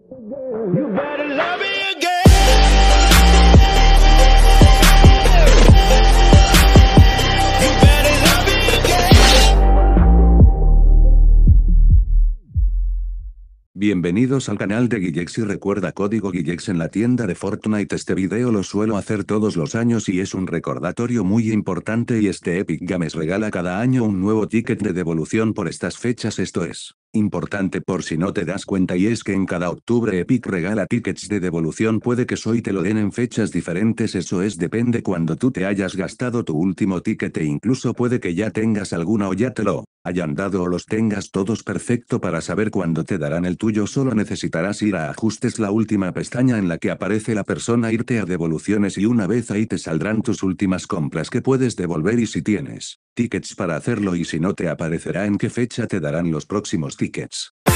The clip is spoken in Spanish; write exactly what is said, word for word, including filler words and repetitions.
You better love me again. You better love me again. Bienvenidos al canal de Guillex y recuerda código Guillex en la tienda de Fortnite. Este video lo suelo hacer todos los años y es un recordatorio muy importante, y este Epic Games regala cada año un nuevo ticket de devolución por estas fechas. Esto es importante por si no te das cuenta, y es que en cada octubre Epic regala tickets de devolución. Puede que hoy te lo den en fechas diferentes, eso es depende cuando tú te hayas gastado tu último ticket, e incluso puede que ya tengas alguna o ya te lo hayan dado o los tengas todos. Perfecto. Para saber cuándo te darán el tuyo solo necesitarás ir a ajustes, la última pestaña en la que aparece la persona, irte a devoluciones y una vez ahí te saldrán tus últimas compras que puedes devolver y si tienes tickets para hacerlo, y si no te aparecerá en qué fecha te darán los próximos tickets.